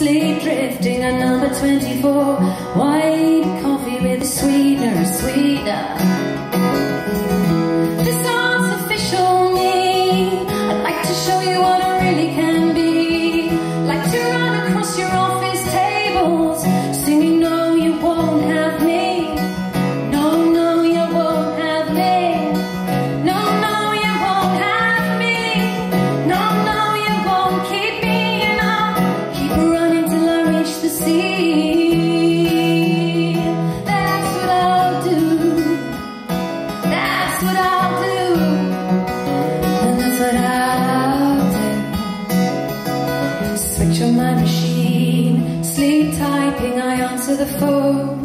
sleep drifting at number 24. White coffee with a sweetener, sweetener. This artificial me, I'd like to show you what I really can be. Like to run across your office tables, singing no you won't have me. No, no you won't have me. No, no you won't have me. No, no you won't keep me, and I'll keep running till I reach the sea. That's what I'll do. That's what I'll do. And that's what I'll do. Switch on my machine, sleep typing, I answer the phone.